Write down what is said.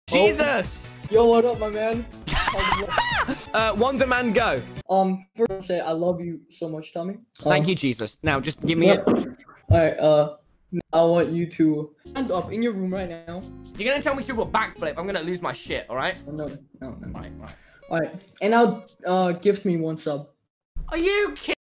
Jesus! Yo, what up, my man? Wonder Man, go. First I'll say I love you so much, Tommy. Thank you, Jesus. Now, just give me it. Alright, I want you to stand up in your room right now. You're gonna tell me to do a backflip. I'm gonna lose my shit, alright? No. Right. Alright, and now, gift me 1 sub. Are you kidding?